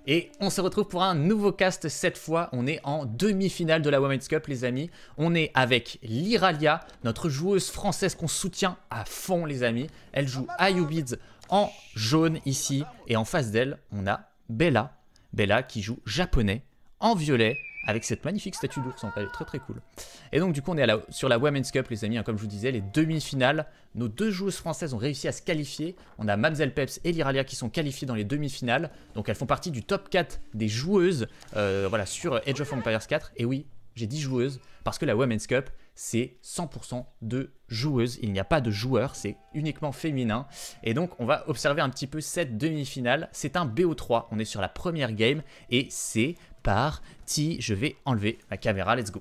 Et on se retrouve pour un nouveau cast cette fois, on est en demi-finale de la Women's Cup les amis. On est avec Lyralia, notre joueuse française qu'on soutient à fond les amis. Elle joue Ayubids en jaune ici et en face d'elle on a Bella. Bella qui joue japonais en violet avec cette magnifique statue d'ours, elle est très très cool. Et donc du coup on est sur la Women's Cup les amis, comme je vous disais, les demi-finales. Nos deux joueuses françaises ont réussi à se qualifier. On a Mamzelle Peps et Lyralia qui sont qualifiées dans les demi-finales. Donc elles font partie du top 4 des joueuses voilà, sur Age of Empires 4. Et oui, j'ai dit joueuses parce que la Women's Cup c'est 100% de joueuses. Il n'y a pas de joueurs, c'est uniquement féminin. Et donc on va observer un petit peu cette demi-finale. C'est un BO3, on est sur la première game et c'est parti. Je vais enlever ma caméra, let's go.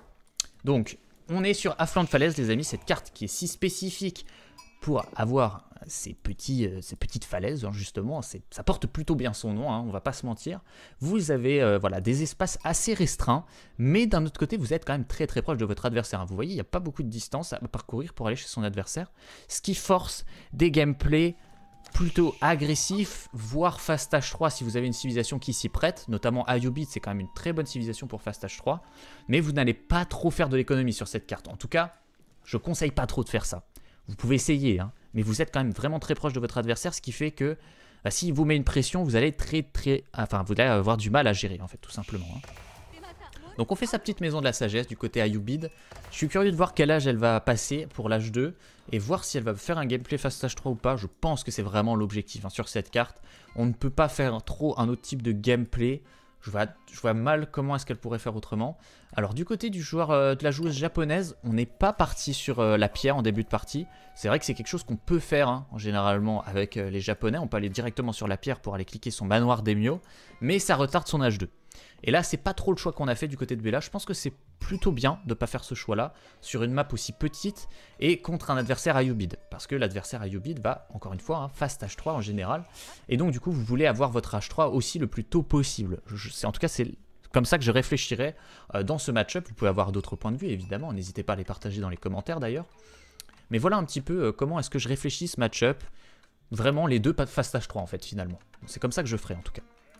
Donc on est sur Afflant de Falaise les amis, cette carte qui est si spécifique pour avoir ces petites falaises, hein, justement, ça porte plutôt bien son nom, hein, on va pas se mentir. Vous avez voilà, des espaces assez restreints, mais d'un autre côté, vous êtes quand même très très proche de votre adversaire. Hein. Vous voyez, il n'y a pas beaucoup de distance à parcourir pour aller chez son adversaire, ce qui force des gameplays plutôt agressifs, voire Fast H3 si vous avez une civilisation qui s'y prête, notamment Ayubid, c'est quand même une très bonne civilisation pour Fast H3, mais vous n'allez pas trop faire de l'économie sur cette carte. En tout cas, je conseille pas trop de faire ça. Vous pouvez essayer, hein, mais vous êtes quand même vraiment très proche de votre adversaire, ce qui fait que bah, s'il vous met une pression, vous allez vous allez avoir du mal à gérer, en fait, tout simplement. Hein. Donc on fait sa petite maison de la sagesse du côté Ayubid. Je suis curieux de voir quel âge elle va passer pour l'âge 2 et voir si elle va faire un gameplay Fast H3 ou pas. Je pense que c'est vraiment l'objectif hein, sur cette carte. On ne peut pas faire trop un autre type de gameplay. Je vois mal comment est-ce qu'elle pourrait faire autrement. Alors du côté du joueur de la joueuse japonaise, on n'est pas parti sur la pierre en début de partie. C'est vrai que c'est quelque chose qu'on peut faire hein, généralement avec les japonais. On peut aller directement sur la pierre pour aller cliquer son manoir d'Emio, mais ça retarde son âge 2. Et là, c'est pas trop le choix qu'on a fait du côté de Bella. Je pense que c'est plutôt bien de ne pas faire ce choix-là sur une map aussi petite et contre un adversaire Ayubid. Parce que l'adversaire Ayubid va, encore une fois, hein, fast H3 en général. Et donc, du coup, vous voulez avoir votre H3 aussi le plus tôt possible. En tout cas, c'est comme ça que je réfléchirais dans ce match-up. Vous pouvez avoir d'autres points de vue, évidemment. N'hésitez pas à les partager dans les commentaires, d'ailleurs. Mais voilà un petit peu comment est-ce que je réfléchis ce match-up. Vraiment, les deux fast H3, en fait, finalement. C'est comme ça que je ferai, en tout cas.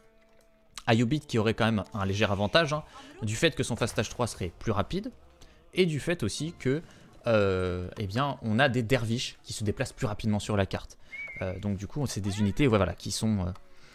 Ayubid qui aurait quand même un léger avantage, hein, du fait que son fast H3 serait plus rapide, et du fait aussi que, eh bien, on a des derviches qui se déplacent plus rapidement sur la carte. Donc du coup, c'est des unités voilà, qui sont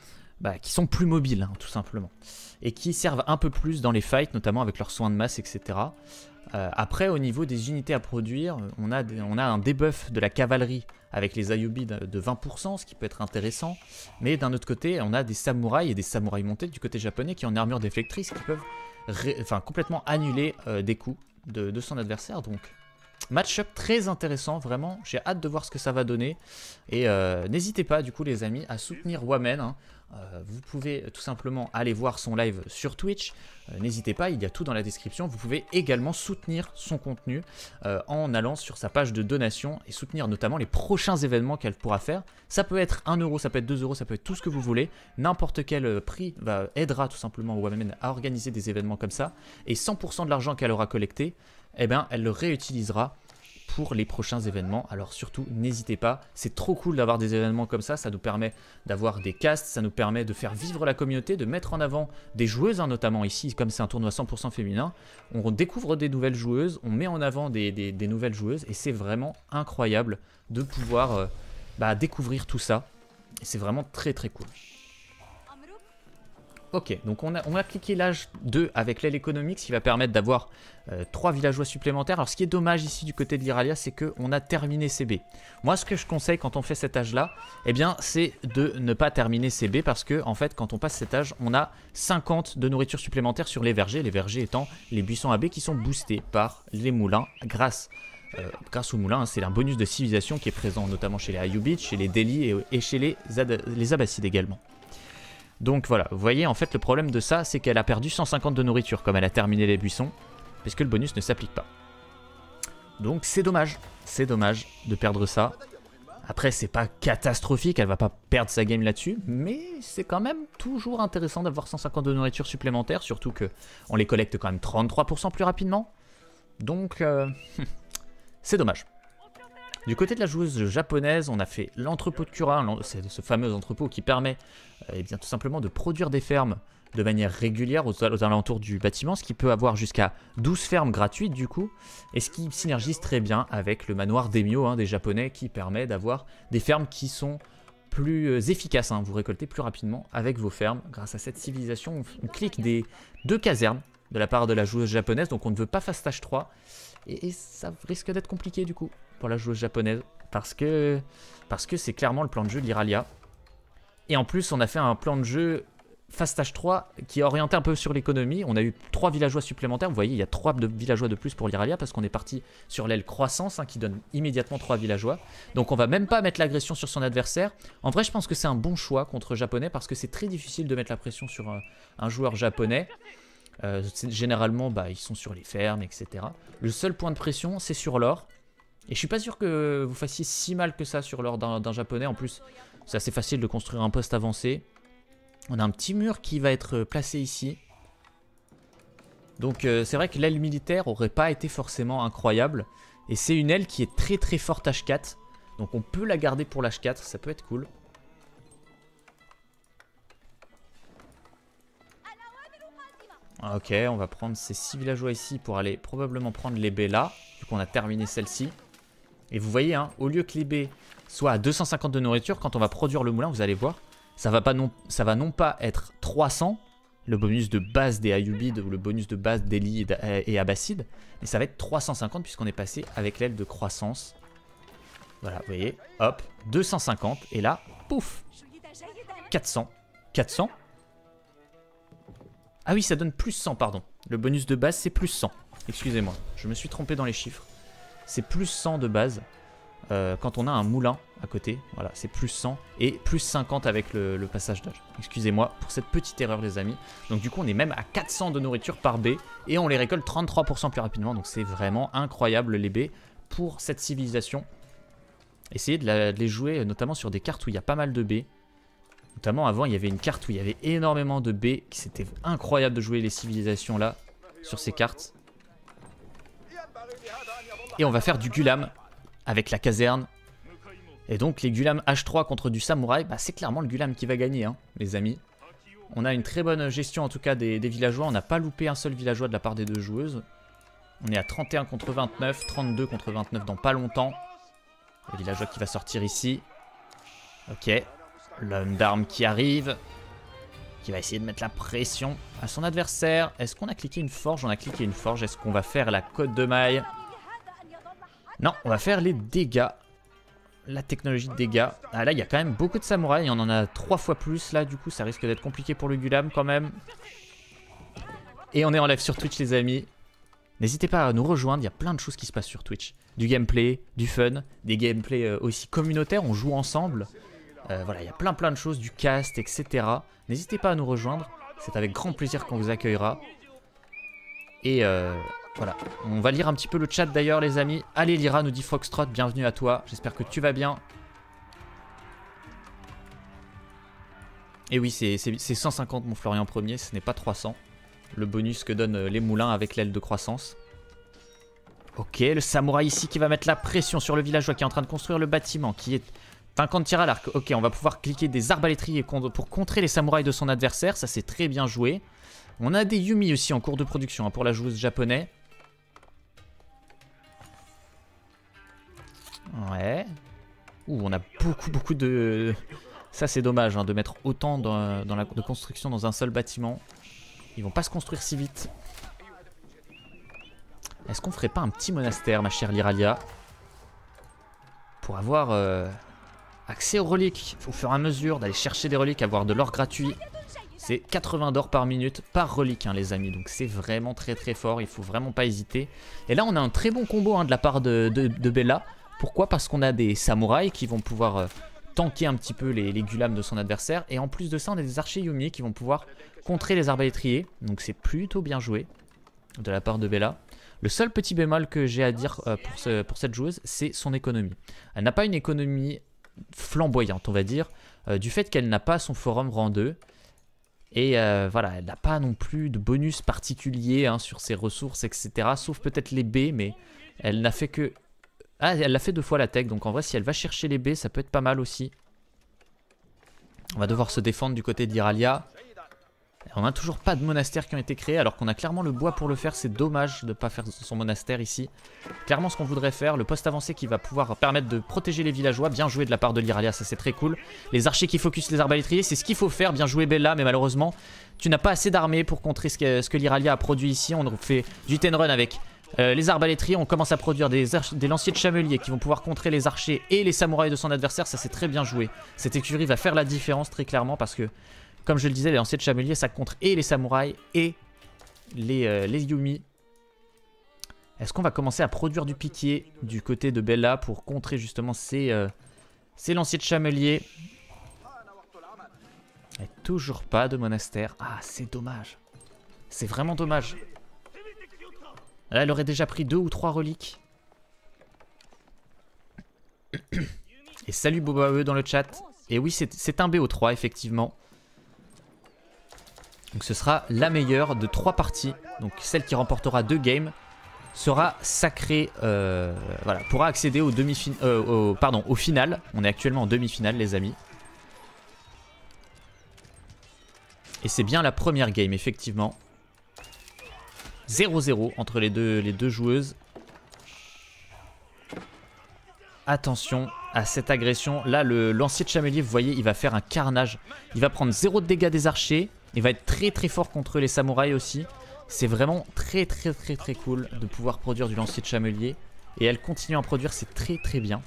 plus mobiles, hein, tout simplement. Et qui servent un peu plus dans les fights, notamment avec leurs soins de masse, etc. Après, au niveau des unités à produire, on a un debuff de la cavalerie avec les Ayubids de 20%, ce qui peut être intéressant. Mais d'un autre côté, on a des samouraïs et des samouraïs montés du côté japonais qui ont une armure déflectrice qui peuvent complètement annuler des coups de son adversaire. Donc, match-up très intéressant, vraiment. J'ai hâte de voir ce que ça va donner. Et n'hésitez pas, du coup, les amis, à soutenir Wamen. Hein. Vous pouvez tout simplement aller voir son live sur Twitch. N'hésitez pas, il y a tout dans la description. Vous pouvez également soutenir son contenu en allant sur sa page de donation et soutenir notamment les prochains événements qu'elle pourra faire. Ça peut être 1 €, ça peut être 2 €, ça peut être tout ce que vous voulez. N'importe quel prix aidera tout simplement Wamen à organiser des événements comme ça. Et 100% de l'argent qu'elle aura collecté, eh bien, elle le réutilisera pour les prochains événements. Alors surtout, n'hésitez pas, c'est trop cool d'avoir des événements comme ça nous permet d'avoir des casts, ça nous permet de faire vivre la communauté, de mettre en avant des joueuses, hein, notamment ici, comme c'est un tournoi 100% féminin, on découvre des nouvelles joueuses, on met en avant des nouvelles joueuses, et c'est vraiment incroyable de pouvoir découvrir tout ça, et c'est vraiment très très cool. Ok, donc on a cliqué l'âge 2 avec l'aile économique, ce qui va permettre d'avoir 3 villageois supplémentaires. Alors ce qui est dommage ici du côté de Lyralia, c'est qu'on a terminé CB. Moi ce que je conseille quand on fait cet âge-là, eh bien c'est de ne pas terminer CB parce que en fait quand on passe cet âge, on a 50 de nourriture supplémentaire sur les vergers étant les buissons AB qui sont boostés par les moulins grâce aux moulins. Hein, c'est un bonus de civilisation qui est présent notamment chez les Ayubids, chez les Delhi et chez les Abbassides également. Donc voilà, vous voyez en fait le problème de ça, c'est qu'elle a perdu 150 de nourriture comme elle a terminé les buissons, parce que le bonus ne s'applique pas. Donc c'est dommage de perdre ça. Après c'est pas catastrophique, elle va pas perdre sa game là-dessus, mais c'est quand même toujours intéressant d'avoir 150 de nourriture supplémentaire, surtout que on les collecte quand même 33% plus rapidement. Donc c'est dommage. Du côté de la joueuse japonaise, on a fait l'entrepôt de Cura, c'est ce fameux entrepôt qui permet eh bien, tout simplement de produire des fermes de manière régulière aux alentours du bâtiment, ce qui peut avoir jusqu'à 12 fermes gratuites du coup, et ce qui synergise très bien avec le manoir Daimyo des Japonais qui permet d'avoir des fermes qui sont plus efficaces, vous récoltez plus rapidement avec vos fermes. Grâce à cette civilisation, on clique des 2 casernes de la part de la joueuse japonaise, donc on ne veut pas fast stage 3, et ça risque d'être compliqué du coup pour la joueuse japonaise, parce que c'est clairement le plan de jeu de l'Iralia. Et en plus, on a fait un plan de jeu Fast Stage 3 qui est orienté un peu sur l'économie. On a eu 3 villageois supplémentaires. Vous voyez, il y a 3 villageois de plus pour l'Iralia parce qu'on est parti sur l'aile croissance qui donne immédiatement 3 villageois. Donc on va même pas mettre l'agression sur son adversaire. En vrai, je pense que c'est un bon choix contre japonais parce que c'est très difficile de mettre la pression sur un joueur japonais. Généralement, ils sont sur les fermes, etc. Le seul point de pression, c'est sur l'or. Et je suis pas sûr que vous fassiez si mal que ça sur l'or d'un japonais. En plus, c'est assez facile de construire un poste avancé. On a un petit mur qui va être placé ici. Donc c'est vrai que l'aile militaire aurait pas été forcément incroyable. Et c'est une aile qui est très très forte H4. Donc on peut la garder pour l'H4, ça peut être cool. Ok, on va prendre ces 6 villageois ici pour aller probablement prendre les baies là. Vu qu'on a terminé celle-ci. Et vous voyez, au lieu que les baies soient à 250 de nourriture, quand on va produire le moulin, vous allez voir, ça va non pas être 300, le bonus de base des Ayyubides ou le bonus de base d'Eli et Abbassides, mais ça va être 350 puisqu'on est passé avec l'aile de croissance. Voilà, vous voyez, hop, 250, et là, pouf, 400. 400 ? Ah oui, ça donne plus 100, pardon. Le bonus de base, c'est plus 100. Excusez-moi, je me suis trompé dans les chiffres. C'est plus 100 de base. Quand on a un moulin à côté, voilà, c'est plus 100 et plus 50 avec le passage d'âge. Excusez-moi pour cette petite erreur les amis. Donc du coup on est même à 400 de nourriture par baie et on les récolte 33% plus rapidement. Donc c'est vraiment incroyable les baies pour cette civilisation. Essayez de les jouer notamment sur des cartes où il y a pas mal de baies. Notamment avant il y avait une carte où il y avait énormément de baies. C'était incroyable de jouer les civilisations là sur ces cartes. Et on va faire du Gulam avec la caserne. Et donc les Gulam H3 contre du samouraï, c'est clairement le Gulam qui va gagner, les amis. On a une très bonne gestion en tout cas des villageois. On n'a pas loupé un seul villageois de la part des 2 joueuses. On est à 31 contre 29, 32 contre 29 dans pas longtemps. Le villageois qui va sortir ici. Ok, l'homme d'armes qui arrive. Qui va essayer de mettre la pression à son adversaire. Est-ce qu'on a cliqué une forge? On a cliqué une forge. Est-ce qu'on va faire la côte de maille? Non, on va faire les dégâts. La technologie de dégâts. Ah là, il y a quand même beaucoup de samouraïs. On en a 3 fois plus là. Du coup, ça risque d'être compliqué pour le Gulam quand même. Et on est en live sur Twitch, les amis. N'hésitez pas à nous rejoindre. Il y a plein de choses qui se passent sur Twitch. Du gameplay, du fun, des gameplays aussi communautaires. On joue ensemble. Voilà, il y a plein de choses. Du cast, etc. N'hésitez pas à nous rejoindre. C'est avec grand plaisir qu'on vous accueillera. Et voilà, on va lire un petit peu le chat d'ailleurs les amis. Allez Lyra nous dit Foxtrot, bienvenue à toi, j'espère que tu vas bien. Et oui, c'est 150 mon Florian premier, ce n'est pas 300. Le bonus que donnent les moulins avec l'aile de croissance. Ok, le samouraï ici qui va mettre la pression sur le villageois qui est en train de construire le bâtiment, qui est 50 tirs à l'arc. Ok, on va pouvoir cliquer des arbalétriers pour contrer les samouraïs de son adversaire, ça c'est très bien joué. On a des Yumi aussi en cours de production pour la joueuse japonaise. Ouais. Ouh, on a beaucoup de... Ça c'est dommage de mettre autant de construction dans un seul bâtiment. Ils vont pas se construire si vite. Est-ce qu'on ferait pas un petit monastère, ma chère Lyralia, pour avoir accès aux reliques au fur et à mesure, d'aller chercher des reliques, avoir de l'or gratuit. C'est 80 d'or par minute par relique les amis, donc c'est vraiment très fort, il faut vraiment pas hésiter. Et là on a un très bon combo de la part de Bella. Pourquoi? Parce qu'on a des samouraïs qui vont pouvoir tanker un petit peu les Gulam de son adversaire. Et en plus de ça on a des archers Yumi qui vont pouvoir contrer les arbalétriers. Donc c'est plutôt bien joué de la part de Bella. Le seul petit bémol que j'ai à dire pour cette joueuse, c'est son économie. Elle n'a pas une économie flamboyante on va dire, du fait qu'elle n'a pas son forum rang 2. Et voilà, elle n'a pas non plus de bonus particulier sur ses ressources, etc. Sauf peut-être les baies, mais elle n'a fait que Ah, elle l'a fait 2 fois la tech, donc en vrai si elle va chercher les B, ça peut être pas mal aussi. On va devoir se défendre du côté d'Iralia. On n'a toujours pas de monastères qui ont été créés alors qu'on a clairement le bois pour le faire. C'est dommage de ne pas faire son monastère ici. Clairement ce qu'on voudrait faire, le poste avancé qui va pouvoir permettre de protéger les villageois. Bien joué de la part de l'Iralia, ça c'est très cool. Les archers qui focus les arbalétriers, c'est ce qu'il faut faire. Bien joué Bella, mais malheureusement tu n'as pas assez d'armées pour contrer ce que l'Iralia a produit ici. On fait du ten run avec les arbalétriers. On commence à produire des lanciers de chamelier qui vont pouvoir contrer les archers et les samouraïs de son adversaire. Ça c'est très bien joué. Cette écurie va faire la différence très clairement parce que comme je le disais, les lanciers de chamelier, ça contre et les samouraïs et les Yumi. Est-ce qu'on va commencer à produire du piquier du côté de Bella pour contrer justement ces lanciers de chamelier? Et toujours pas de monastère. Ah, c'est dommage. C'est vraiment dommage. Là, elle aurait déjà pris 2 ou 3 reliques. Et salut Bobae dans le chat. Et oui, c'est un BO3, effectivement. Donc ce sera la meilleure de 3 parties. Donc celle qui remportera 2 games sera sacrée, voilà, pourra accéder au au final. On est actuellement en demi-finale les amis. Et c'est bien la première game effectivement. 0-0 entre les deux joueuses. Attention à cette agression. Là le lancier de chamelier, vous voyez, il va faire un carnage. Il va prendre 0 de dégâts des archers. Il va être très très fort contre les samouraïs aussi. C'est vraiment très cool de pouvoir produire du lancier de chamelier. Et elle continue à en produire, c'est très bien.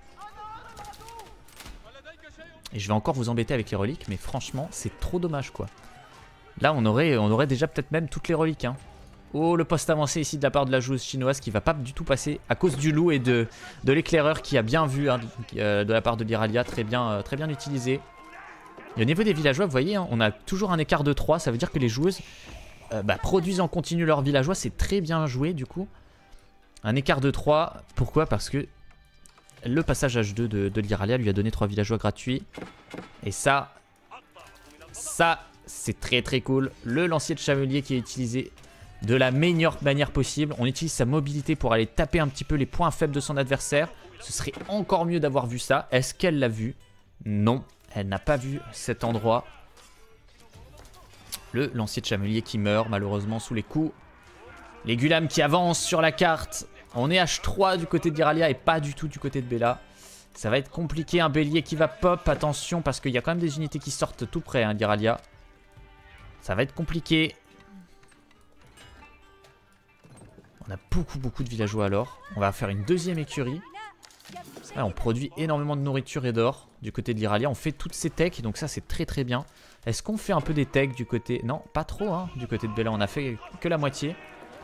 Et je vais encore vous embêter avec les reliques, mais franchement c'est trop dommage quoi. Là on aurait déjà peut-être même toutes les reliques hein. Oh, le poste avancé ici de la part de la joueuse chinoise qui va pas du tout passer à cause du loup et de l'éclaireur qui a bien vu hein, de la part de l'Iralia, très bien utilisé. Et au niveau des villageois, vous voyez, hein, on a toujours un écart de 3. Ça veut dire que les joueuses produisent en continu leurs villageois. C'est très bien joué du coup. Un écart de 3. Pourquoi? Parce que le passage H2 de l'Iralia lui a donné 3 villageois gratuits. Et ça c'est très cool. Le lancier de chamelier qui est utilisé de la meilleure manière possible. On utilise sa mobilité pour aller taper un petit peu les points faibles de son adversaire. Ce serait encore mieux d'avoir vu ça. Est-ce qu'elle l'a vu? Non. Elle n'a pas vu cet endroit. Le lancier de chamelier qui meurt malheureusement sous les coups. Les Gulam qui avancent sur la carte. On est H3 du côté d'Iralia et pas du tout du côté de Bella. Ça va être compliqué. Un bélier qui va pop. Attention parce qu'il y a quand même des unités qui sortent tout près hein, d'Iralia. Ça va être compliqué. On a beaucoup de villageois alors. On va faire une deuxième écurie. Là, on produit énormément de nourriture et d'or du côté de l'Iralia. On fait toutes ces techs, donc ça c'est très bien. Est-ce qu'on fait un peu des techs du côté... Non, pas trop hein, du côté de Bella. On a fait que la moitié.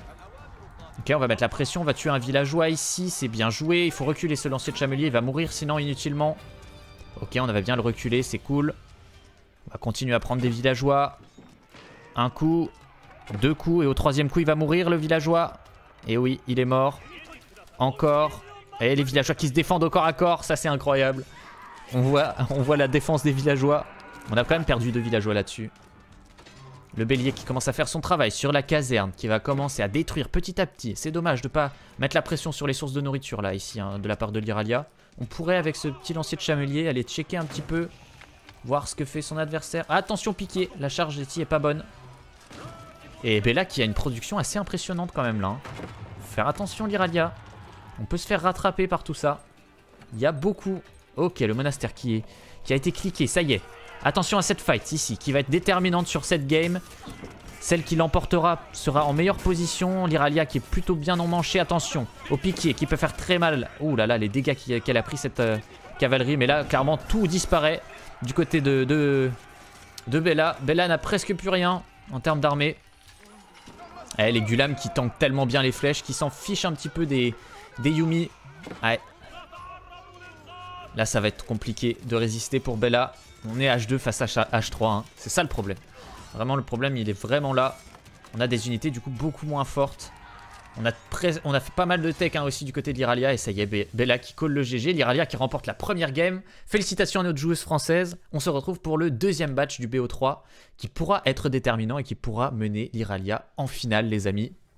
Ok, on va mettre la pression. On va tuer un villageois ici. C'est bien joué. Il faut reculer ce lancier de chamelier. Il va mourir sinon inutilement. Ok, on va bien le reculer. C'est cool. On va continuer à prendre des villageois. Un coup. 2 coups. Et au 3e coup, il va mourir le villageois. Et oui, il est mort. Encore. Et les villageois qui se défendent au corps à corps, ça c'est incroyable. On voit la défense des villageois. On a quand même perdu 2 villageois là-dessus. Le bélier qui commence à faire son travail sur la caserne, qui va commencer à détruire petit à petit. C'est dommage de ne pas mettre la pression sur les sources de nourriture là, ici, hein, de la part de l'Iralia. On pourrait avec ce petit lancier de chamelier aller checker un petit peu, voir ce que fait son adversaire. Ah, attention piqué, la charge ici est pas bonne. Et Bella qui a une production assez impressionnante quand même là. Hein. Faire attention l'Iralia. On peut se faire rattraper par tout ça. Il y a beaucoup. Ok, le monastère qui a été cliqué, ça y est. Attention à cette fight ici, qui va être déterminante sur cette game. Celle qui l'emportera sera en meilleure position. L'Iralia qui est plutôt bien emmanchée. Attention au piquier qui peut faire très mal. Ouh là là, les dégâts qu'elle a pris cette cavalerie. Mais là, clairement, tout disparaît du côté de Bella. Bella n'a presque plus rien en termes d'armée. Les Gulam qui tankent tellement bien les flèches, qui s'en fichent un petit peu des Yumi. Ouais. Là, ça va être compliqué de résister pour Bella. On est H2 face à H3. Hein. C'est ça le problème. Vraiment, le problème, il est vraiment là. On a des unités, du coup, beaucoup moins fortes. On a fait pas mal de tech hein, aussi du côté de l'Iralia. Et ça y est, Bella qui colle le GG. L'Iralia qui remporte la première game. Félicitations à notre joueuse française. On se retrouve pour le deuxième batch du BO3 qui pourra être déterminant et qui pourra mener l'Iralia en finale, les amis.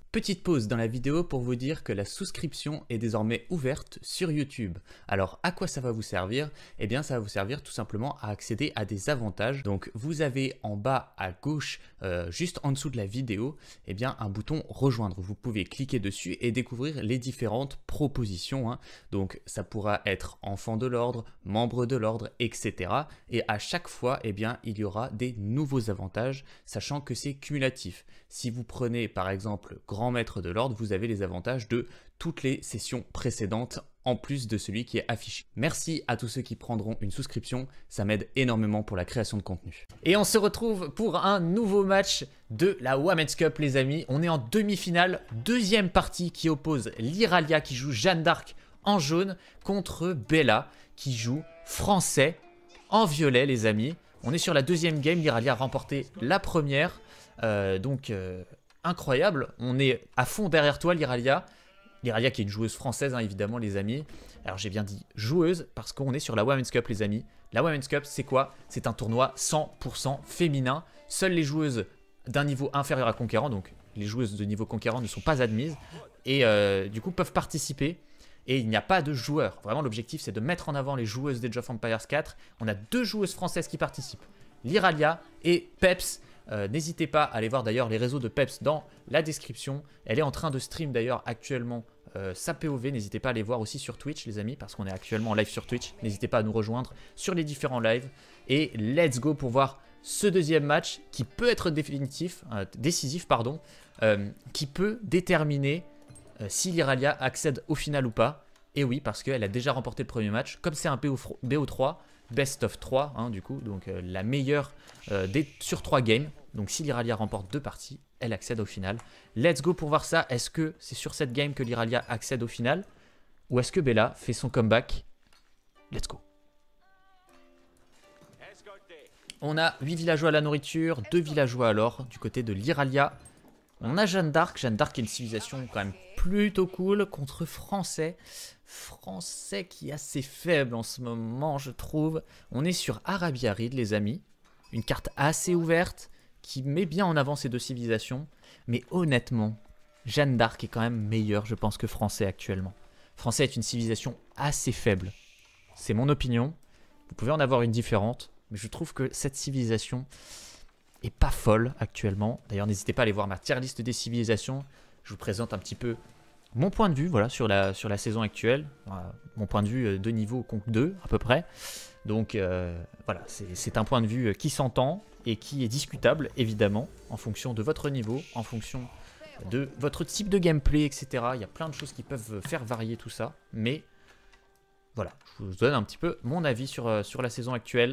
Petite pause dans la vidéo pour vous dire que la souscription est désormais ouverte sur YouTube. Alors à quoi ça va vous servir? Eh bien ça va vous servir tout simplement à accéder à des avantages. Donc vous avez en bas à gauche, juste en dessous de la vidéo, eh bien un bouton rejoindre. Vous pouvez cliquer dessus et découvrir les différentes propositions. Donc ça pourra être enfant de l'ordre, membre de l'ordre, etc. Et à chaque fois, eh bien il y aura des nouveaux avantages, sachant que c'est cumulatif. Si vous prenez par exemple grand maître de l'ordre, vous avez les avantages de toutes les sessions précédentes en plus de celui qui est affiché. Merci à tous ceux qui prendront une souscription, ça m'aide énormément pour la création de contenu. Et on se retrouve pour un nouveau match de la Women's Cup les amis. On est en demi-finale, deuxième partie qui oppose Lyralia qui joue Jeanne d'Arc en jaune contre Bella qui joue français en violet les amis. On est sur la deuxième game, Lyralia a remporté la première, incroyable, on est à fond derrière toi Lyralia. Lyralia qui est une joueuse française évidemment les amis. Alors j'ai bien dit joueuse parce qu'on est sur la Women's Cup les amis. La Women's Cup c'est quoi? C'est un tournoi 100% féminin. Seules les joueuses d'un niveau inférieur à conquérant, donc les joueuses de niveau conquérant ne sont pas admises et du coup peuvent participer. Et il n'y a pas de joueurs. Vraiment l'objectif c'est de mettre en avant les joueuses d'Age of Empires 4. On a 2 joueuses françaises qui participent. Lyralia et Peps. N'hésitez pas à aller voir d'ailleurs les réseaux de Peps dans la description. Elle est en train de stream d'ailleurs actuellement sa POV. N'hésitez pas à aller voir aussi sur Twitch les amis parce qu'on est actuellement en live sur Twitch. N'hésitez pas à nous rejoindre sur les différents lives. Et let's go pour voir ce deuxième match qui peut être décisif, qui peut déterminer si Lyralia accède au final ou pas. Et oui parce qu'elle a déjà remporté le premier match. Comme c'est un BO3, Best of 3 du coup, donc la meilleure sur 3 games. Donc si Lyralia remporte 2 parties, elle accède au final. Let's go pour voir ça. Est-ce que c'est sur cette game que Lyralia accède au final? Ou est-ce que Bella fait son comeback? Let's go. On a 8 villageois à la nourriture, 2 villageois à l'or du côté de Lyralia. On a Jeanne d'Arc. Jeanne d'Arc est une civilisation quand même plutôt cool contre Français. Français qui est assez faible en ce moment je trouve. On est sur Arabia Reed les amis. Une carte assez ouverte qui met bien en avant ces deux civilisations. Mais honnêtement, Jeanne d'Arc est quand même meilleure je pense que Français actuellement. Français est une civilisation assez faible. C'est mon opinion. Vous pouvez en avoir une différente. Mais je trouve que cette civilisation est pas folle actuellement. D'ailleurs n'hésitez pas à aller voir ma tier list des civilisations. Je vous présente un petit peu mon point de vue voilà, sur la saison actuelle. Mon point de vue de niveau conque 2 à peu près. Donc voilà, c'est un point de vue qui s'entend et qui est discutable évidemment en fonction de votre niveau, en fonction de votre type de gameplay, etc. Il y a plein de choses qui peuvent faire varier tout ça. Mais voilà, je vous donne un petit peu mon avis sur la saison actuelle.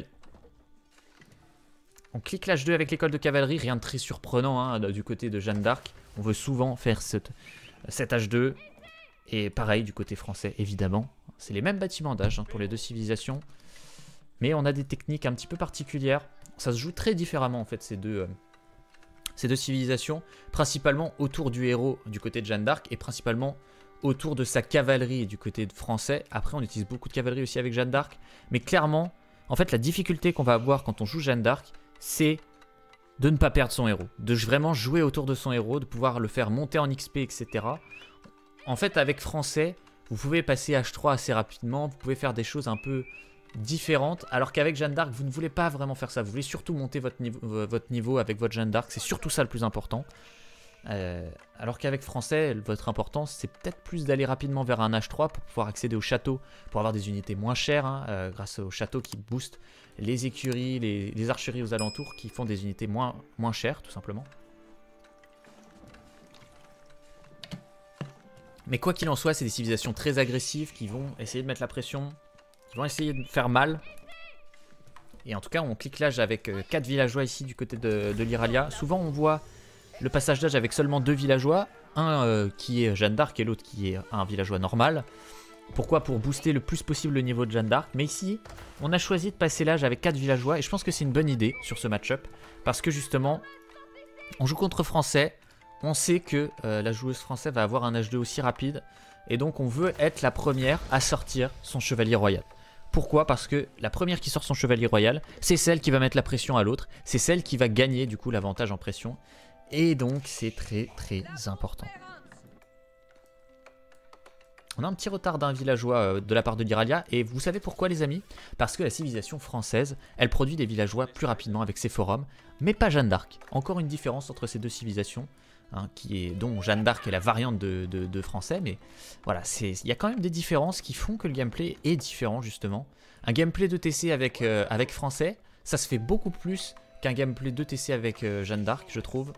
On clique l'H2 avec l'école de cavalerie, rien de très surprenant du côté de Jeanne d'Arc. On veut souvent faire cet H2. Et pareil du côté français, évidemment. C'est les mêmes bâtiments d'âge pour les deux civilisations. Mais on a des techniques un petit peu particulières. Ça se joue très différemment en fait ces deux civilisations. Principalement autour du héros du côté de Jeanne d'Arc et principalement autour de sa cavalerie du côté de français. Après on utilise beaucoup de cavalerie aussi avec Jeanne d'Arc. Mais clairement, en fait la difficulté qu'on va avoir quand on joue Jeanne d'Arc, c'est de ne pas perdre son héros. De vraiment jouer autour de son héros, de pouvoir le faire monter en XP, etc. En fait avec français, vous pouvez passer H3 assez rapidement. Vous pouvez faire des choses un peu différentes, alors qu'avec Jeanne d'Arc vous ne voulez pas vraiment faire ça, vous voulez surtout monter votre niveau avec votre Jeanne d'Arc, c'est surtout ça le plus important, alors qu'avec français votre importance c'est peut-être plus d'aller rapidement vers un H3 pour pouvoir accéder au château, pour avoir des unités moins chères grâce au château qui booste les écuries, les archeries aux alentours qui font des unités moins chères tout simplement. Mais quoi qu'il en soit, c'est des civilisations très agressives qui vont essayer de mettre la pression, qui vont essayer de faire mal. Et en tout cas, on clique l'âge avec 4 villageois ici du côté de Lyralia. Souvent, on voit le passage d'âge avec seulement 2 villageois. Un qui est Jeanne d'Arc et l'autre qui est un villageois normal. Pourquoi? Pour booster le plus possible le niveau de Jeanne d'Arc. Mais ici, on a choisi de passer l'âge avec 4 villageois. Et je pense que c'est une bonne idée sur ce match-up. Parce que justement, on joue contre Français. On sait que la joueuse française va avoir un H2 aussi rapide. Et donc, on veut être la première à sortir son chevalier royal. Pourquoi? Parce que la première qui sort son chevalier royal, c'est celle qui va mettre la pression à l'autre. C'est celle qui va gagner du coup l'avantage en pression. Et donc c'est très très important. On a un petit retard d'un villageois de la part de l'Iralia. Et vous savez pourquoi, les amis? Parce que la civilisation française, elle produit des villageois plus rapidement avec ses forums, mais pas Jeanne d'Arc. Encore une différence entre ces deux civilisations, hein, dont Jeanne d'Arc est la variante de français. Mais voilà, il y a quand même des différences qui font que le gameplay est différent, justement. Un gameplay de TC avec français, ça se fait beaucoup plus qu'un gameplay de TC avec Jeanne d'Arc, je trouve.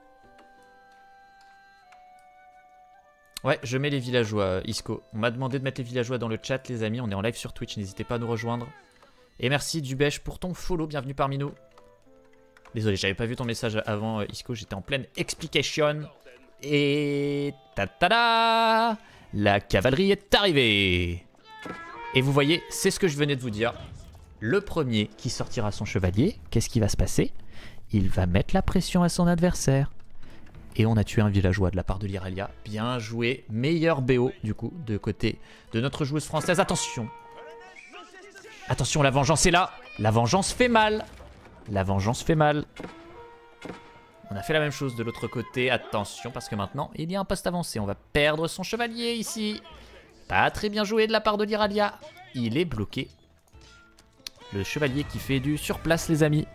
Ouais, je mets les villageois, Isco. On m'a demandé de mettre les villageois dans le chat, les amis. On est en live sur Twitch, n'hésitez pas à nous rejoindre. Et merci Dubèche pour ton follow, bienvenue parmi nous. Désolé, j'avais pas vu ton message avant, Isco, j'étais en pleine explication. Et... ta-ta-da! La cavalerie est arrivée! Et vous voyez, c'est ce que je venais de vous dire. Le premier qui sortira son chevalier, qu'est-ce qui va se passer? Il va mettre la pression à son adversaire. Et on a tué un villageois de la part de l'Iralia. Bien joué. Meilleur BO, du coup, de côté de notre joueuse française. Attention. Attention, la vengeance est là. La vengeance fait mal. La vengeance fait mal. On a fait la même chose de l'autre côté. Attention, parce que maintenant, il y a un poste avancé. On va perdre son chevalier ici. Pas très bien joué de la part de l'Iralia. Il est bloqué. Le chevalier qui fait du surplace, les amis.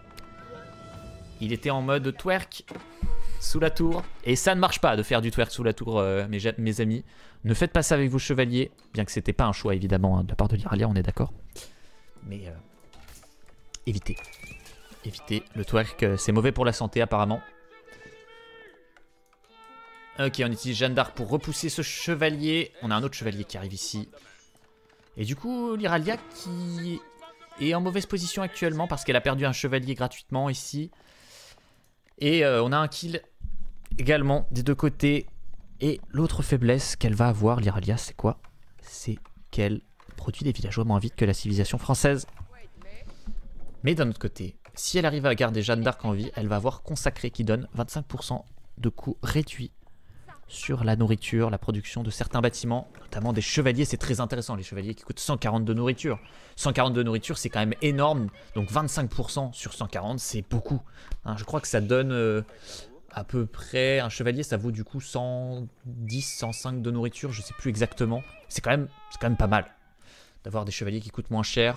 Il était en mode twerk. Sous la tour. Et ça ne marche pas de faire du twerk sous la tour, mes amis. Ne faites pas ça avec vos chevaliers. Bien que c'était pas un choix, évidemment, hein, de la part de l'Iralia, on est d'accord. Mais évitez. Évitez. Le twerk, c'est mauvais pour la santé, apparemment. Ok, on utilise Jeanne d'Arc pour repousser ce chevalier. On a un autre chevalier qui arrive ici. Et du coup, l'Iralia qui est en mauvaise position actuellement parce qu'elle a perdu un chevalier gratuitement ici. Et on a un kill également des deux côtés. Et l'autre faiblesse qu'elle va avoir, l'Iralia, c'est quoi? C'est qu'elle produit des villageois moins vite que la civilisation française. Mais d'un autre côté, si elle arrive à garder Jeanne d'Arc en vie, elle va avoir Consacré qui donne 25% de coûts réduits sur la nourriture, la production de certains bâtiments, notamment des chevaliers. C'est très intéressant, les chevaliers qui coûtent 140 de nourriture. 140 de nourriture, c'est quand même énorme. Donc 25% sur 140, c'est beaucoup. Hein, je crois que ça donne à peu près... Un chevalier, ça vaut du coup 110, 105 de nourriture, je sais plus exactement. C'est quand même pas mal d'avoir des chevaliers qui coûtent moins cher.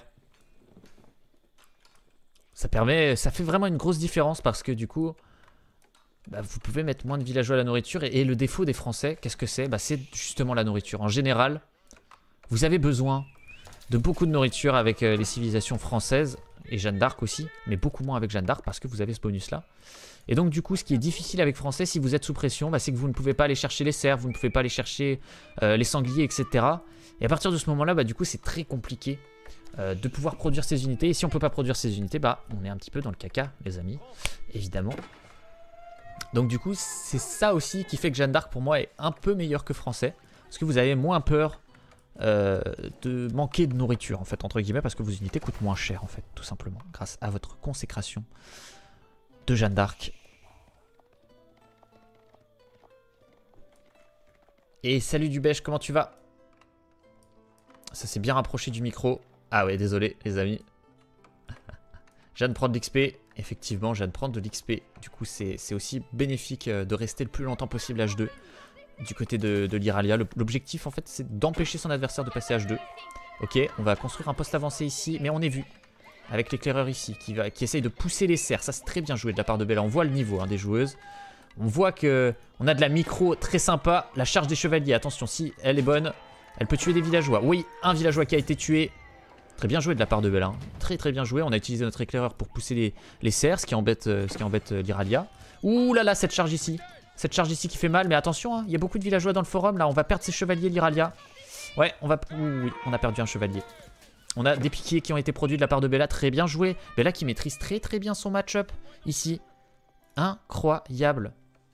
Ça fait vraiment une grosse différence parce que du coup... Bah, vous pouvez mettre moins de villageois à la nourriture. Et le défaut des Français, qu'est-ce que c'est? Bah, c'est justement la nourriture. En général, vous avez besoin de beaucoup de nourriture avec les civilisations françaises et Jeanne d'Arc aussi, mais beaucoup moins avec Jeanne d'Arc parce que vous avez ce bonus-là. Et donc du coup, ce qui est difficile avec Français, si vous êtes sous pression, bah, c'est que vous ne pouvez pas aller chercher les cerfs, vous ne pouvez pas aller chercher les sangliers, etc. Et à partir de ce moment-là, bah, du coup, c'est très compliqué de pouvoir produire ces unités. Et si on ne peut pas produire ces unités, bah, on est un petit peu dans le caca, les amis, évidemment. Donc du coup, c'est ça aussi qui fait que Jeanne d'Arc, pour moi, est un peu meilleure que Français. Parce que vous avez moins peur de manquer de nourriture, en fait, entre guillemets, parce que vos unités coûtent moins cher, en fait, tout simplement, grâce à votre consécration de Jeanne d'Arc. Et salut Dubèche, comment tu vas? Ça s'est bien rapproché du micro. Ah ouais, désolé, les amis. Jeanne prend de l'XP. Effectivement, Jeanne prend de l'XP. Du coup, c'est aussi bénéfique de rester le plus longtemps possible H2 du côté de l'Iralia. L'objectif, en fait, c'est d'empêcher son adversaire de passer H2. Ok, on va construire un poste avancé ici, mais on est vu. Avec l'éclaireur ici, qui essaye de pousser les cerfs. Ça, c'est très bien joué de la part de Bella. On voit le niveau des joueuses. On voit qu'on a de la micro très sympa. La charge des chevaliers, attention, si elle est bonne, elle peut tuer des villageois. Oui, un villageois qui a été tué. Très bien joué de la part de Bella. Hein. Très très bien joué. On a utilisé notre éclaireur pour pousser les cerfs, ce qui embête l'Iralia. Ouh là là, cette charge ici. Cette charge ici qui fait mal. Mais attention, hein, il y a beaucoup de villageois dans le forum. Là, on va perdre ses chevaliers, l'Iralia. Ouais, on va... Ouh, oui, on a perdu un chevalier. On a des piquiers qui ont été produits de la part de Bella. Très bien joué. Bella qui maîtrise très très bien son match-up ici. Incroyable.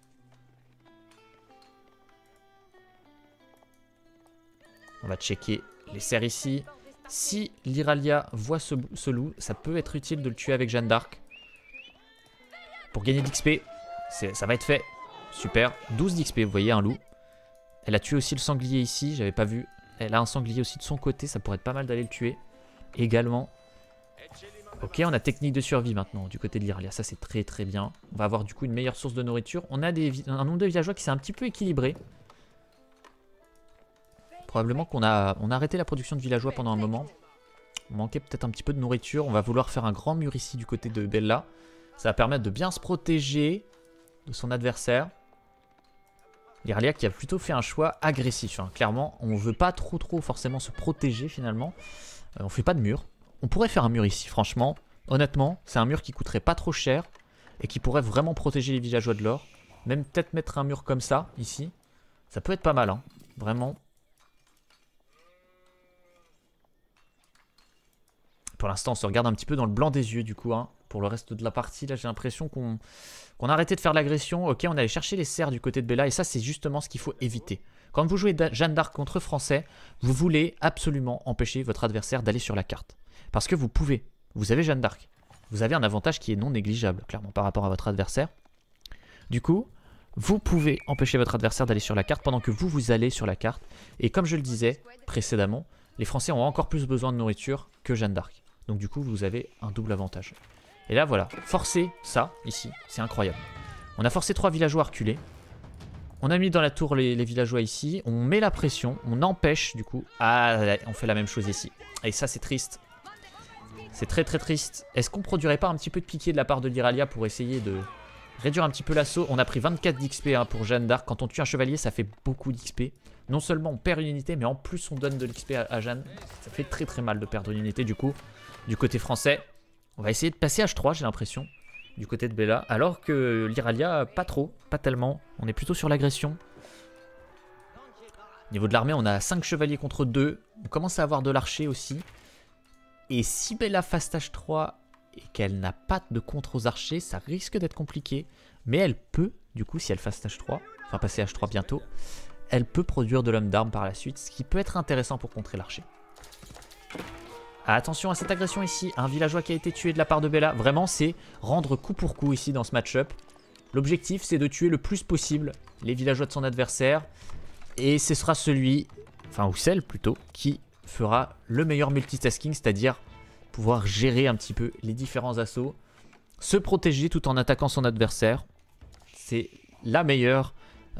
On va checker les cerfs ici. Si l'Iralia voit ce loup, ça peut être utile de le tuer avec Jeanne d'Arc. Pour gagner d'XP, ça va être fait. Super. 12 d'XP, vous voyez un loup. Elle a tué aussi le sanglier ici, j'avais pas vu. Elle a un sanglier aussi de son côté, ça pourrait être pas mal d'aller le tuer. Également. Ok, on a technique de survie maintenant du côté de l'Iralia, ça c'est très très bien. On va avoir du coup une meilleure source de nourriture. On a un nombre de villageois qui s'est un petit peu équilibré. Probablement qu'on a arrêté la production de villageois pendant un moment. On manquait peut-être un petit peu de nourriture. On va vouloir faire un grand mur ici du côté de Bella. Ça va permettre de bien se protéger de son adversaire. L'Iralia qui a plutôt fait un choix agressif. Hein. Clairement, on ne veut pas trop forcément se protéger finalement. On fait pas de mur. On pourrait faire un mur ici, franchement. Honnêtement, c'est un mur qui coûterait pas trop cher et qui pourrait vraiment protéger les villageois de l'or. Même peut-être mettre un mur comme ça, ici. Ça peut être pas mal, hein. Vraiment. Pour l'instant, on se regarde un petit peu dans le blanc des yeux, du coup. Hein. Pour le reste de la partie, là, j'ai l'impression qu'on a arrêté de faire l'agression. Ok, on allait chercher les serfs du côté de Bella. Et ça, c'est justement ce qu'il faut éviter. Quand vous jouez Jeanne d'Arc contre Français, vous voulez absolument empêcher votre adversaire d'aller sur la carte. Parce que vous pouvez. Vous avez Jeanne d'Arc. Vous avez un avantage qui est non négligeable, clairement, par rapport à votre adversaire. Du coup, vous pouvez empêcher votre adversaire d'aller sur la carte pendant que vous allez sur la carte. Et comme je le disais précédemment, les Français ont encore plus besoin de nourriture que Jeanne d'Arc. Donc du coup, vous avez un double avantage. Et là, voilà, forcer ça, ici, c'est incroyable. On a forcé 3 villageois à reculer. On a mis dans la tour les villageois ici. On met la pression, on empêche du coup. Ah, on fait la même chose ici. Et ça, c'est triste. C'est très triste. Est-ce qu'on produirait pas un petit peu de piqué de la part de l'Iralia pour essayer de réduire un petit peu l'assaut? On a pris 24 d'XP hein, pour Jeanne d'Arc. Quand on tue un chevalier, ça fait beaucoup d'XP. Non seulement on perd une unité, mais en plus on donne de l'XP à Jeanne. Ça fait très mal de perdre une unité du coup. Du côté français, on va essayer de passer H3, j'ai l'impression. Du côté de Bella. Alors que l'Iralia, pas trop, pas tellement. On est plutôt sur l'agression. Au niveau de l'armée, on a 5 chevaliers contre 2. On commence à avoir de l'archer aussi. Et si Bella fast H3 et qu'elle n'a pas de contre aux archers, ça risque d'être compliqué. Mais elle peut, du coup, si elle fast H3, enfin passer H3 bientôt, elle peut produire de l'homme d'armes par la suite, ce qui peut être intéressant pour contrer l'archer. Attention à cette agression ici, un villageois qui a été tué de la part de Bella. Vraiment, c'est rendre coup pour coup ici dans ce match-up. L'objectif, c'est de tuer le plus possible les villageois de son adversaire. Et ce sera celui, enfin ou celle plutôt, qui fera le meilleur multitasking, c'est-à-dire pouvoir gérer un petit peu les différents assauts, se protéger tout en attaquant son adversaire. C'est la meilleure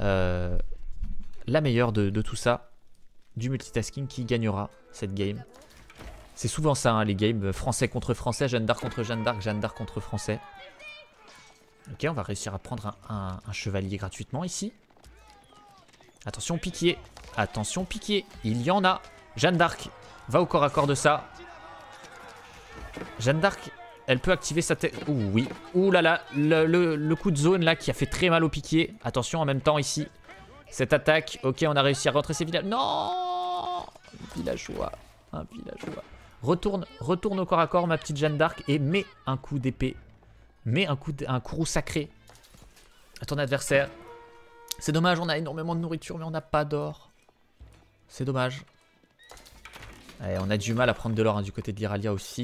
de tout ça, du multitasking qui gagnera cette game. C'est souvent ça, hein, les games français contre français, Jeanne d'Arc contre Jeanne d'Arc, Jeanne d'Arc contre français. Ok, on va réussir à prendre un chevalier gratuitement ici. Attention piquier, il y en a. Jeanne d'Arc va au corps à corps de ça. Jeanne d'Arc, elle peut activer sa tête. Ouh oui, ouh là là, le coup de zone là qui a fait très mal au piquier. Attention en même temps ici, cette attaque. Ok, on a réussi à rentrer ces villages. Non, villageois, un villageois. Retourne au corps à corps ma petite Jeanne d'Arc et mets un coup d'épée. Mets un courroux sacré à ton adversaire. C'est dommage, on a énormément de nourriture mais on n'a pas d'or. C'est dommage. Allez, on a du mal à prendre de l'or hein, du côté de l'Iralia aussi.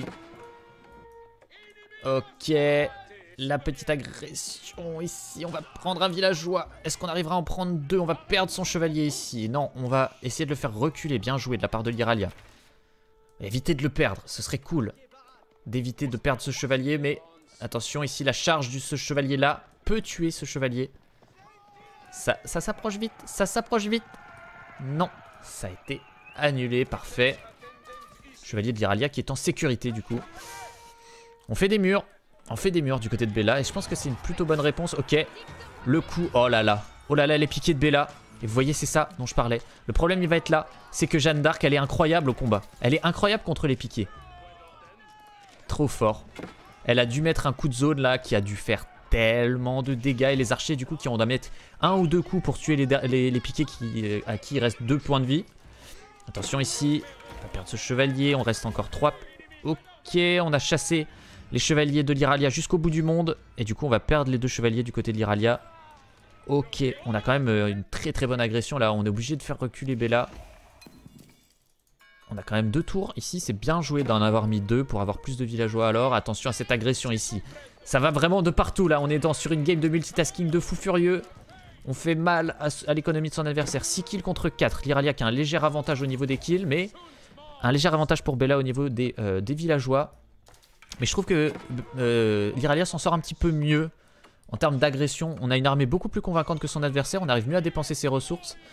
Ok. La petite agression ici. On va prendre un villageois. Est-ce qu'on arrivera à en prendre 2? On va perdre son chevalier ici. Non, on va essayer de le faire reculer. Bien joué de la part de l'Iralia. Éviter de le perdre. Ce serait cool d'éviter de perdre ce chevalier. Mais attention ici, la charge de ce chevalier là peut tuer ce chevalier. Ça s'approche vite. Ça s'approche vite. Non, ça a été annulé. Parfait. Chevalier de l'Iralia qui est en sécurité du coup. On fait des murs. On fait des murs du côté de Bella. Et je pense que c'est une plutôt bonne réponse. Ok. Le coup. Oh là là. Oh là là, les piquets de Bella. Et vous voyez, c'est ça dont je parlais. Le problème, il va être là. C'est que Jeanne d'Arc, elle est incroyable au combat. Elle est incroyable contre les piquets. Trop fort. Elle a dû mettre un coup de zone là qui a dû faire tellement de dégâts. Et les archers, du coup, qui ont dû mettre 1 ou 2 coups pour tuer les piquets à qui il reste 2 points de vie. Attention ici. On va perdre ce chevalier. On reste encore 3. Ok, on a chassé les chevaliers de l'Iralia jusqu'au bout du monde. Et du coup, on va perdre les 2 chevaliers du côté de l'Iralia. Ok, on a quand même une très bonne agression là. On est obligé de faire reculer Bella. On a quand même 2 tours. Ici, c'est bien joué d'en avoir mis 2 pour avoir plus de villageois alors. Attention à cette agression ici. Ça va vraiment de partout là. On est sur une game de multitasking de fou furieux. On fait mal à l'économie de son adversaire. 6 kills contre 4. L'Iralia qui a un léger avantage au niveau des kills. Mais un léger avantage pour Bella au niveau des villageois. Mais je trouve que l'Iralia s'en sort un petit peu mieux. En termes d'agression, on a une armée beaucoup plus convaincante que son adversaire. On arrive mieux à dépenser ses ressources.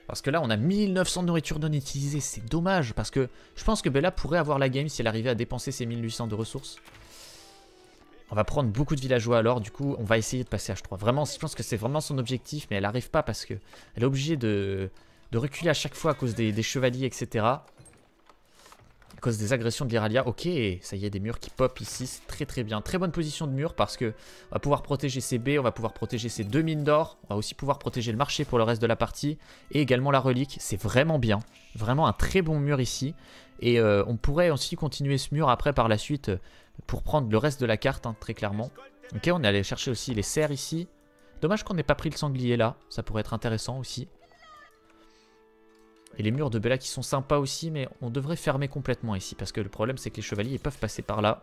Parce que là, on a 1900 de nourriture non utilisée. C'est dommage. Parce que je pense que Bella pourrait avoir la game si elle arrivait à dépenser ses 1800 de ressources. On va prendre beaucoup de villageois alors. Du coup, on va essayer de passer H3. Vraiment, je pense que c'est vraiment son objectif. Mais elle n'arrive pas parce qu'elle est obligée de reculer à chaque fois à cause des chevaliers, etc. À cause des agressions de l'Iralia. Ok, ça y est, des murs qui pop ici. C'est très très bien. Très bonne position de mur parce que on va pouvoir protéger ses baies. On va pouvoir protéger ses 2 mines d'or. On va aussi pouvoir protéger le marché pour le reste de la partie. Et également la relique. C'est vraiment bien. Vraiment un très bon mur ici. Et on pourrait aussi continuer ce mur après par la suite pour prendre le reste de la carte, hein, très clairement. Ok, on est allé chercher aussi les cerfs ici. Dommage qu'on n'ait pas pris le sanglier là. Ça pourrait être intéressant aussi. Et les murs de Bella qui sont sympas aussi, mais on devrait fermer complètement ici. Parce que le problème, c'est que les chevaliers ils peuvent passer par là.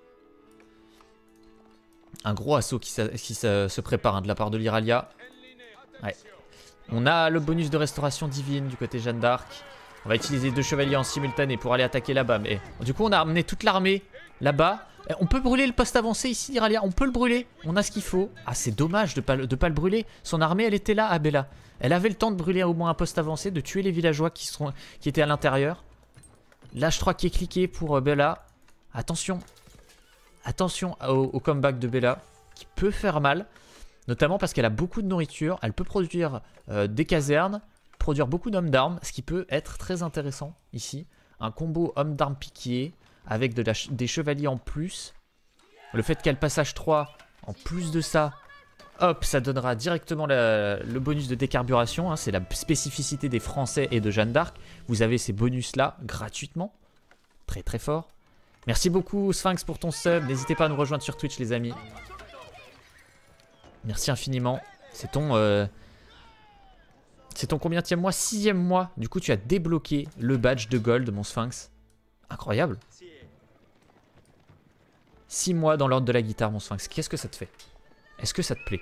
Un gros assaut qui se prépare, hein, de la part de l'Iralia. Ouais. On a le bonus de restauration divine du côté Jeanne d'Arc. On va utiliser 2 chevaliers en simultané pour aller attaquer là-bas. Mais du coup, on a amené toute l'armée là-bas. On peut brûler le poste avancé ici d'Iralia. On peut le brûler. On a ce qu'il faut. Ah, c'est dommage de pas le brûler. Son armée, elle était là à Bella. Elle avait le temps de brûler au moins un poste avancé, de tuer les villageois qui étaient à l'intérieur. L'H3 qui est cliqué pour Bella. Attention. Attention au comeback de Bella, qui peut faire mal. Notamment parce qu'elle a beaucoup de nourriture. Elle peut produire des casernes, produire beaucoup d'hommes d'armes, ce qui peut être très intéressant ici. Un combo hommes d'armes piqués avec des chevaliers en plus. Le fait qu'elle passe H3, en plus de ça... Hop, ça donnera directement le bonus de décarburation. Hein, c'est la spécificité des Français et de Jeanne d'Arc. Vous avez ces bonus-là gratuitement. Très très fort. Merci beaucoup Sphinx pour ton sub. N'hésitez pas à nous rejoindre sur Twitch les amis. Merci infiniment. C'est ton combienième mois? 6e mois. Du coup tu as débloqué le badge de gold mon Sphinx. Incroyable. 6 mois dans l'ordre de la guitare mon Sphinx. Qu'est-ce que ça te fait? Est-ce que ça te plaît?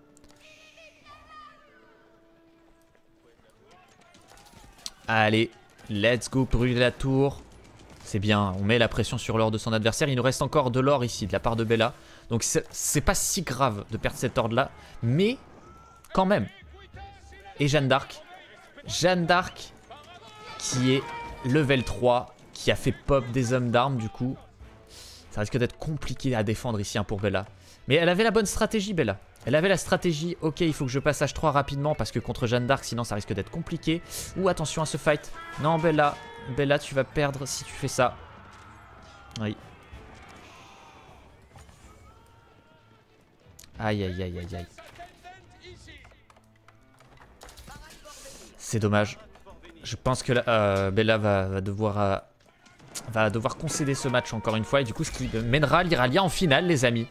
Allez, let's go brûler la tour. C'est bien, on met la pression sur l'or de son adversaire. Il nous reste encore de l'or ici de la part de Bella. Donc c'est pas si grave de perdre cet ordre là. Mais quand même. Et Jeanne d'Arc. Jeanne d'Arc qui est level 3. Qui a fait pop des hommes d'armes du coup. Ça risque d'être compliqué à défendre ici hein, pour Bella. Mais elle avait la bonne stratégie Bella. Elle avait la stratégie, ok il faut que je passe H3 rapidement parce que contre Jeanne d'Arc sinon ça risque d'être compliqué. Ou attention à ce fight. Non Bella, Bella tu vas perdre si tu fais ça. Oui. Aïe aïe aïe aïe aïe. C'est dommage. Je pense que là, Bella va devoir concéder ce match encore une fois. Et du coup ce qui mènera l'Iralia en finale les amis.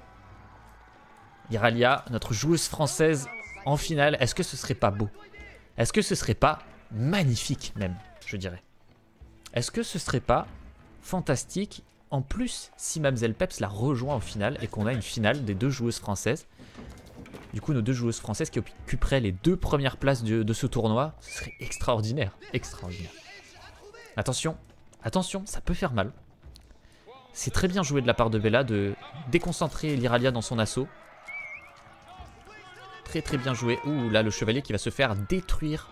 Iralia, notre joueuse française en finale. Est-ce que ce serait pas beau? Est-ce que ce serait pas magnifique même, je dirais? Est-ce que ce serait pas fantastique? En plus, si Mamzelle Peps la rejoint en finale et qu'on a une finale des 2 joueuses françaises. Du coup, nos 2 joueuses françaises qui occuperaient les 2 premières places de ce tournoi. Ce serait extraordinaire. Extraordinaire. Attention. Attention, ça peut faire mal. C'est très bien joué de la part de Bella de déconcentrer l'Iralia dans son assaut. Très très bien joué. Ouh là le chevalier qui va se faire détruire.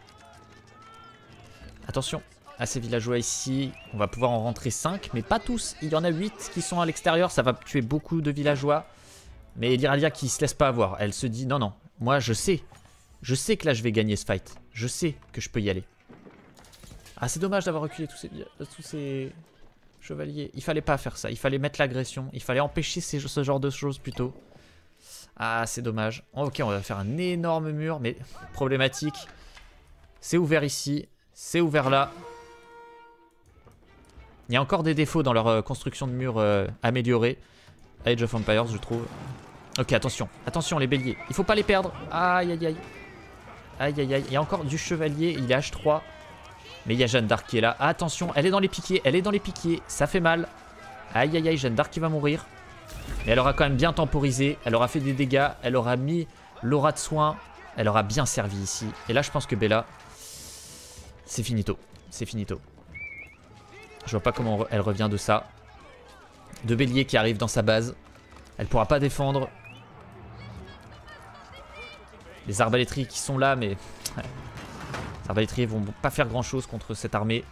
Attention à ces villageois ici. On va pouvoir en rentrer 5 mais pas tous. Il y en a 8 qui sont à l'extérieur. Ça va tuer beaucoup de villageois. Mais l'Iralia qui se laisse pas avoir. Elle se dit non non. Moi je sais. Je sais que là je vais gagner ce fight. Je sais que je peux y aller. Ah c'est dommage d'avoir reculé tous ces chevaliers. Il fallait pas faire ça. Il fallait mettre l'agression. Il fallait empêcher ce genre de choses plutôt. Ah, c'est dommage. Ok, on va faire un énorme mur, mais problématique. C'est ouvert ici, c'est ouvert là. Il y a encore des défauts dans leur construction de murs améliorée. Age of Empires, je trouve. Ok, attention. Attention, les béliers. Il faut pas les perdre. Aïe, aïe, aïe. Aïe, aïe, aïe. Il y a encore du chevalier. Il est H3. Mais il y a Jeanne d'Arc qui est là. Attention, elle est dans les piquiers. Elle est dans les piquiers. Ça fait mal. Aïe, aïe, aïe. Jeanne d'Arc qui va mourir. Mais elle aura quand même bien temporisé. Elle aura fait des dégâts. Elle aura mis l'aura de soin. Elle aura bien servi ici. Et là, je pense que Bella, c'est finito. C'est finito. Je vois pas comment elle revient de ça. 2 béliers qui arrivent dans sa base. Elle pourra pas défendre. Les arbalétriers qui sont là, mais... Les arbalétriers vont pas faire grand chose contre cette armée.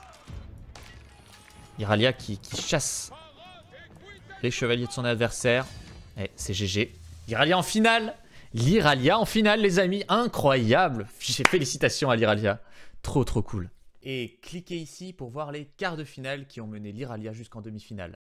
Iralia qui chasse les chevaliers de son adversaire. Et c'est GG. Iralia en finale. L'Iralia en finale, les amis. Incroyable. Félicitations à l'Iralia. Trop cool. Et cliquez ici pour voir les quarts de finale qui ont mené l'Iralia jusqu'en demi-finale.